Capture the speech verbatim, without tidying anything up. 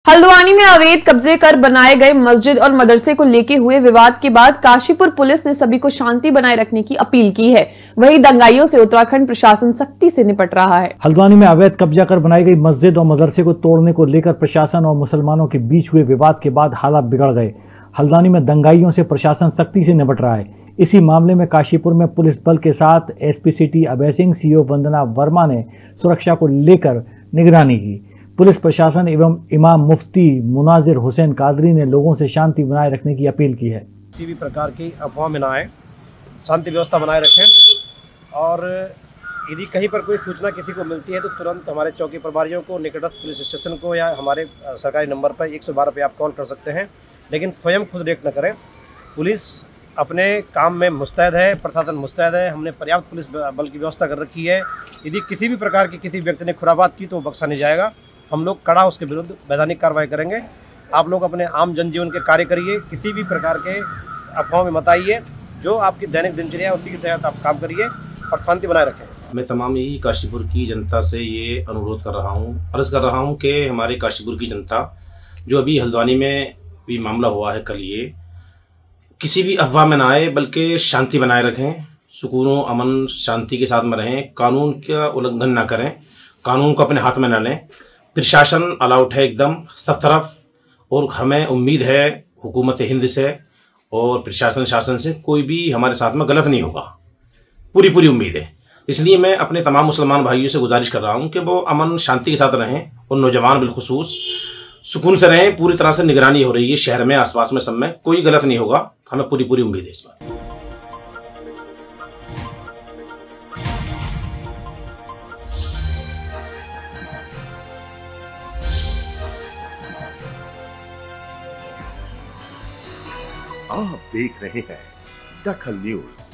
हल्द्वानी में अवैध कब्जे कर बनाए गए मस्जिद और मदरसे को लेके हुए विवाद के बाद काशीपुर पुलिस ने सभी को शांति बनाए रखने की अपील की है। वहीं दंगाइयों से उत्तराखंड प्रशासन सख्ती से निपट रहा है। हल्द्वानी में अवैध कब्जा कर बनाई गई मस्जिद और मदरसे को तोड़ने को लेकर प्रशासन और मुसलमानों के बीच हुए विवाद के बाद हालात बिगड़ गए। हल्द्वानी में दंगाइयों से प्रशासन सख्ती से निपट रहा है। इसी मामले में काशीपुर में पुलिस बल के साथ SP city Abhay Singh, CO Vandana Verma ने सुरक्षा को लेकर निगरानी की। पुलिस प्रशासन एवं इमाम मुफ्ती मुनाजिर हुसैन कादरी ने लोगों से शांति बनाए रखने की अपील की है। किसी भी प्रकार की अफवाह में ना आए, शांति व्यवस्था बनाए रखें और यदि कहीं पर कोई सूचना किसी को मिलती है तो तुरंत हमारे चौकी प्रभारियों को, निकटस्थ पुलिस स्टेशन को या हमारे सरकारी नंबर पर एक सौ बारह पे आप कॉल कर सकते हैं, लेकिन स्वयं खुद रिएक्ट न करें। पुलिस अपने काम में मुस्तैद है, प्रशासन मुस्तैद है। हमने पर्याप्त पुलिस बल की व्यवस्था कर रखी है। यदि किसी भी प्रकार की किसी व्यक्ति ने खुराबात की तो वो बख्शा नहीं जाएगा। हम लोग कड़ा उसके विरुद्ध वैधानिक कार्रवाई करेंगे। आप लोग अपने आम जनजीवन के कार्य करिए, किसी भी प्रकार के अफवाह में मत आइए। जो आपकी दैनिक दिनचर्या है उसी के तहत आप काम करिए और शांति बनाए रखें। मैं तमाम ही काशीपुर की जनता से ये अनुरोध कर रहा हूँ, अर्ज़ कर रहा हूँ कि हमारे काशीपुर की जनता जो अभी हल्द्वानी में भी मामला हुआ है, कल ये किसी भी अफवाह में ना आए बल्कि शांति बनाए रखें, सुकून अमन शांति के साथ में रहें, कानून का उल्लंघन ना करें, कानून को अपने हाथ में ना लें। प्रशासन अलाउट है एकदम सब तरफ और हमें उम्मीद है हुकूमत हिंद से और प्रशासन शासन से कोई भी हमारे साथ में गलत नहीं होगा, पूरी पूरी उम्मीद है। इसलिए मैं अपने तमाम मुसलमान भाइयों से गुजारिश कर रहा हूं कि वो अमन शांति के साथ रहें और नौजवान बिलखुसूस सुकून से रहें। पूरी तरह से निगरानी हो रही है शहर में, आसपास में, सब में कोई गलत नहीं होगा। हमें पूरी पूरी उम्मीद है इस बात। आप देख रहे हैं दखल न्यूज।